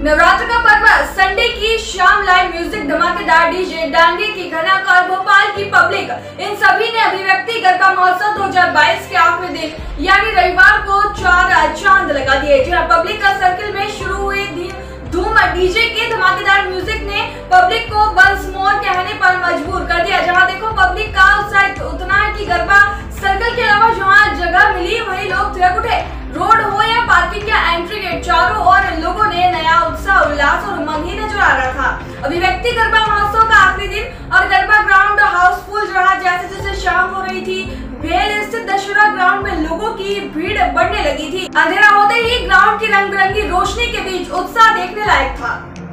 नवरात्र का पर्व संडे की शाम लाइव म्यूजिक, धमाकेदार डीजे, डांडिया की घनक और भोपाल की पब्लिक, इन सभी ने अभिव्यक्ति गरबा महोत्सव 2022 के आखिरी दिन यानी रविवार को 4 चांद लगा दिए। जहां पब्लिक का सर्किल में शुरू हुई धूम डीजे के धमाकेदार म्यूजिक ने पब्लिक को वंस मोर कहने पर मजबूर कर दिया। जहां देखो पब्लिक का उत्साह उतना है कि गरबा सर्कल के अलावा जहां जगह मिली वहीं लोग थिरक उठे। रोड हो या पार्किंग या एंट्री गेट, चारों ओर लोगों ने नया उत्साह, उल्लास और उमंग ही नजर आ रहा था। अभिव्यक्ति गरबा महोत्सव का आखिरी दिन और गरबा ग्राउंड हाउसफुल रहा। जैसे जैसे शाम हो रही थी, भेल स्थित दशहरा ग्राउंड में लोगों की भीड़ बढ़ने लगी थी। अंधेरा होते ही ग्राउंड की रंग बिरंगी रोशनी के बीच उत्साह देखने लायक था।